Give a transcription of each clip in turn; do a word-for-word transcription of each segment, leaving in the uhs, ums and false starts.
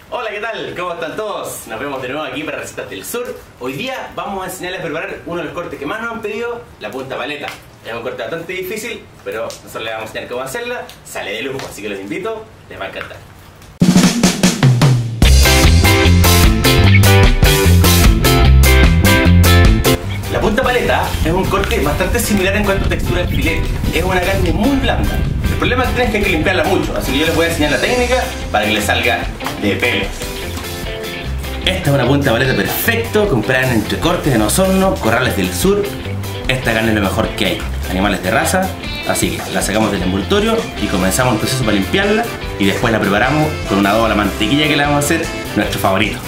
Hola, ¿qué tal? ¿Cómo están todos? Nos vemos de nuevo aquí para Recetas del Sur. Hoy día vamos a enseñarles a preparar uno de los cortes que más nos han pedido, la punta paleta. Es un corte bastante difícil, pero nosotros les vamos a enseñar cómo hacerla. Sale de lujo, así que los invito, les va a encantar. La punta paleta es un corte bastante similar en cuanto a textura del filete. Es una carne muy blanda. El problema es que tienes que limpiarla mucho, así que yo les voy a enseñar la técnica para que les salga de pelo. Esta es una punta paleta perfecto, comprada en Entrecortes, en Osorno, Corrales del Sur. Esta carne es lo mejor que hay, animales de raza. Así que la sacamos del envoltorio y comenzamos el proceso para limpiarla y después la preparamos con un adobo a la mantequilla que le vamos a hacer, nuestro favorito.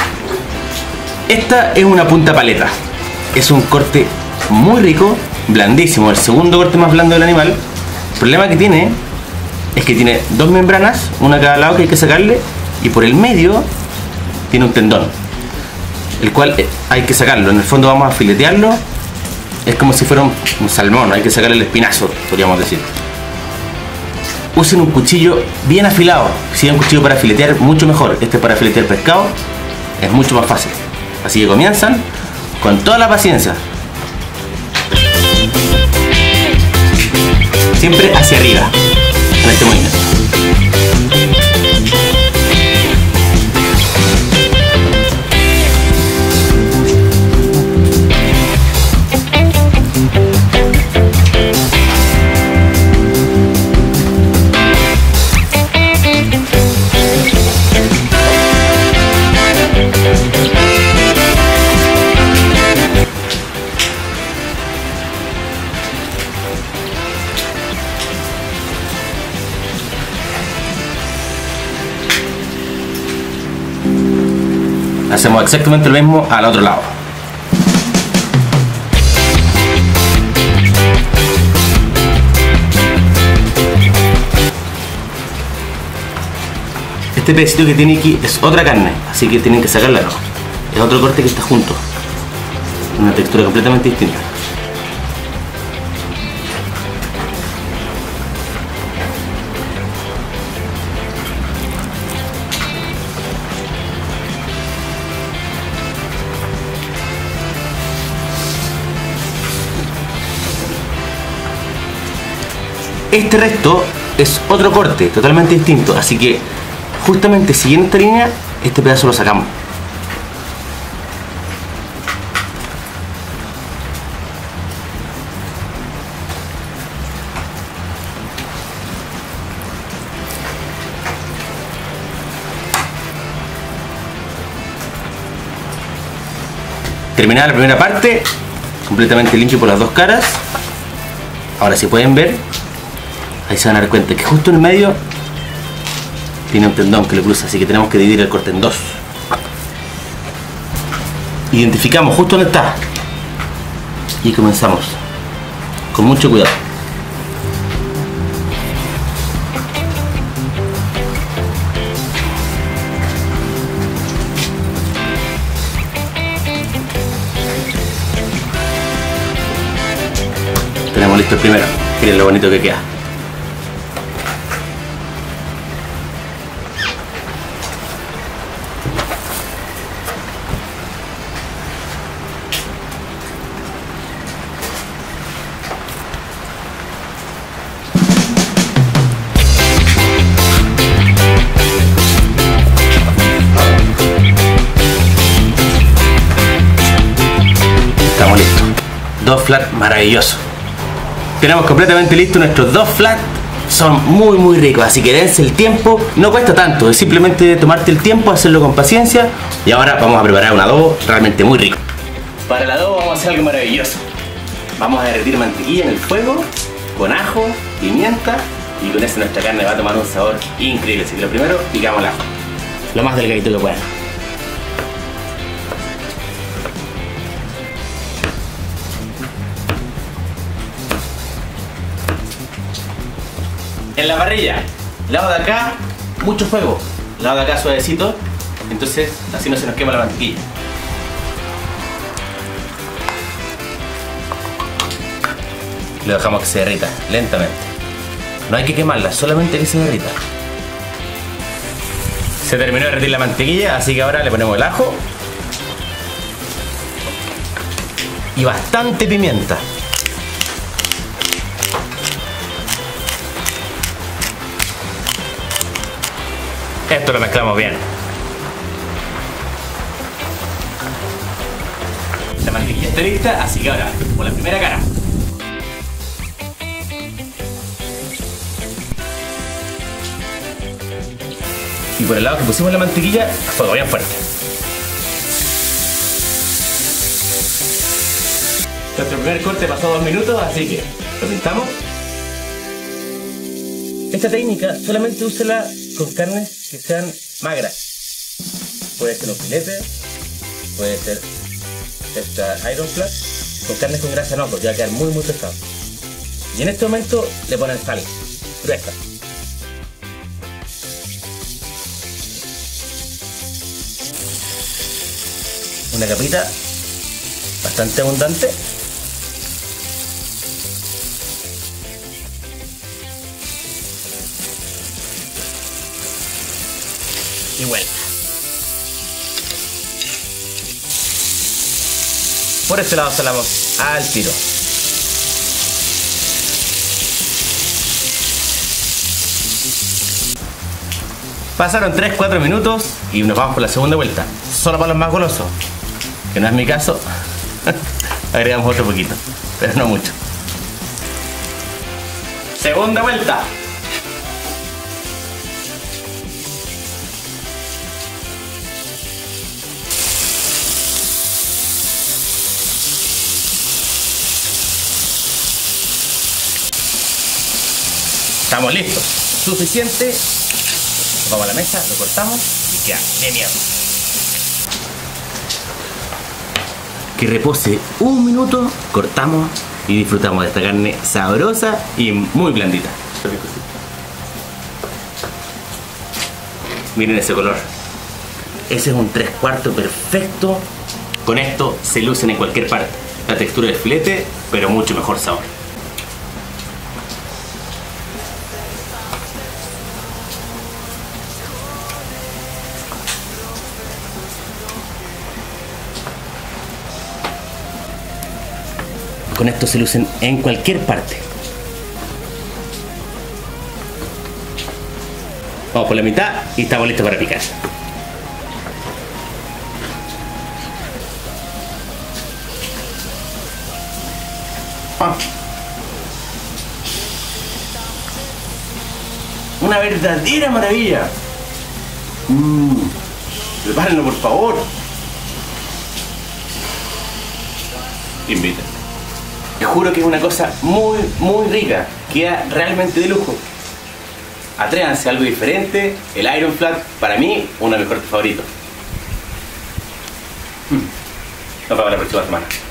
Esta es una punta paleta. Es un corte muy rico, blandísimo, el segundo corte más blando del animal. El problema que tiene es que tiene dos membranas, una a cada lado que hay que sacarle, y por el medio tiene un tendón, el cual hay que sacarlo. En el fondo vamos a filetearlo, es como si fuera un, un salmón, hay que sacarle el espinazo, podríamos decir. Usen un cuchillo bien afilado, si hay un cuchillo para filetear, mucho mejor. Este es para filetear pescado, es mucho más fácil. Así que comienzan con toda la paciencia, siempre hacia arriba, en este movimiento. Hacemos exactamente lo mismo al otro lado. Este pedacito que tiene aquí es otra carne, así que tienen que sacarla, no. Es otro corte que está junto. Una textura completamente distinta. Este resto es otro corte totalmente distinto, así que justamente siguiendo esta línea, este pedazo lo sacamos. Terminada la primera parte, completamente limpio por las dos caras. Ahora, si pueden ver, ahí se van a dar cuenta que justo en el medio tiene un tendón que lo cruza, así que tenemos que dividir el corte en dos. Identificamos justo donde está y comenzamos con mucho cuidado. Tenemos listo el primero, miren lo bonito que queda. Estamos listos. Dos flats maravillosos. Tenemos completamente listos nuestros dos flats. Son muy muy ricos, así que dense el tiempo. No cuesta tanto, es simplemente tomarte el tiempo, hacerlo con paciencia. Y ahora vamos a preparar un adobo realmente muy rico. Para el adobo vamos a hacer algo maravilloso. Vamos a derretir mantequilla en el fuego con ajo, pimienta, y con eso nuestra carne va a tomar un sabor increíble. Así que lo primero, picamos el ajo lo más delgadito que puedan. En la parrilla, lado de acá, mucho fuego, lado de acá suavecito, entonces así no se nos quema la mantequilla. Lo dejamos que se derrita lentamente. No hay que quemarla, solamente que se derrita. Se terminó de derretir la mantequilla, así que ahora le ponemos el ajo y bastante pimienta. Esto lo mezclamos bien. La mantequilla está lista, así que ahora por la primera cara. Y por el lado que pusimos la mantequilla, fuego bien fuerte. Nuestro primer corte pasó dos minutos, así que lo pintamos. Esta técnica solamente úsela con carnes que sean magras. Puede ser un filete, puede ser esta Iron Flat. Con carnes con grasa no, porque va a quedar muy muy pesado. Y en este momento le ponen sal gruesa. Una capita bastante abundante. Y vuelta. Por este lado salamos al tiro. Pasaron tres cuatro minutos y nos vamos por la segunda vuelta. Solo para los más golosos, que no es mi caso. Agregamos otro poquito, pero no mucho. Segunda vuelta. Estamos listos. Suficiente. Vamos a la mesa, lo cortamos y queda de mierda. Que repose un minuto, cortamos y disfrutamos de esta carne sabrosa y muy blandita. Miren ese color. Ese es un tres cuartos perfecto. Con esto se lucen en cualquier parte. La textura del filete, pero mucho mejor sabor. Con esto se lucen en cualquier parte. Vamos por la mitad y estamos listos para picar. Ah. Una verdadera maravilla. Mm. Prepárenlo, por favor. Inviten. Te juro que es una cosa muy, muy rica. Queda realmente de lujo. Atrévanse a algo diferente. El Iron Flat, para mí, uno de mis cortes favoritos. Nos vemos la próxima semana.